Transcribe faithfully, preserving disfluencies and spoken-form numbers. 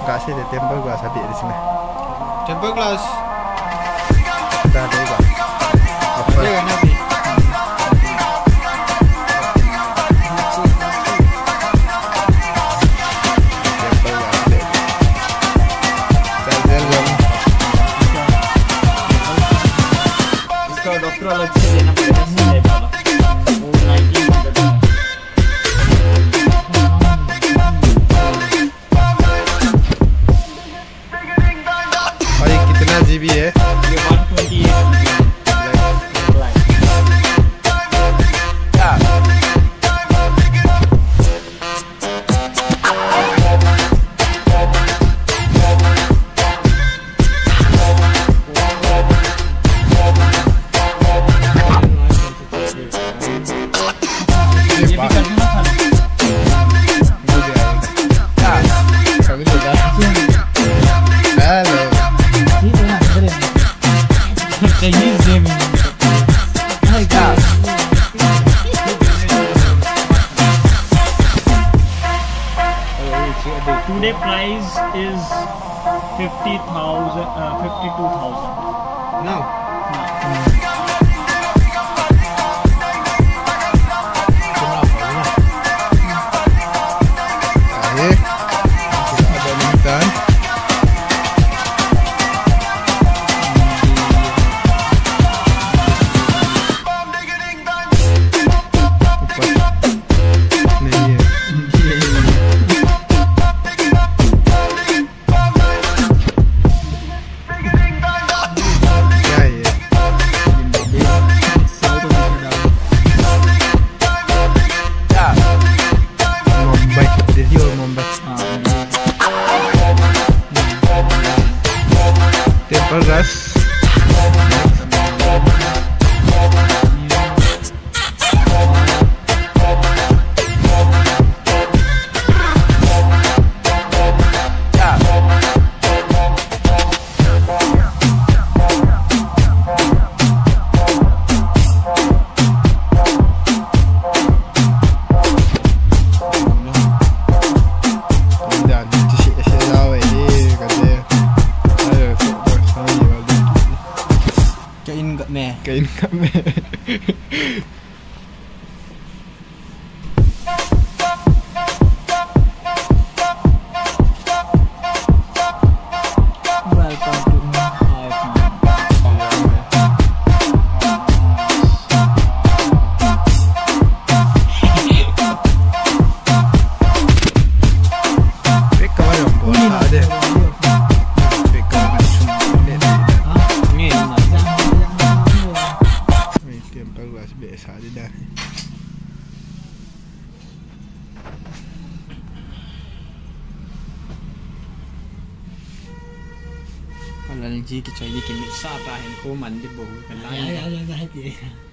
Kasih dia temper glass habis di sini. Temper glass. Dah ada juga. Apa? Dia kan habis. Doktor अलग से लेना पड़ेगा सीधे वाला वो nineteen hundred और ये कितना जीबी है? ये one twenty-eight black Today price is fifty thousand, uh, fifty-two thousand. No. Temper glass. Kain kami. Welcome to my biasa dia dah. Kalau L G cái chơi gì cái mix sao ta hiện khô mạnh đi bù cái Dạ dạ dạ dạ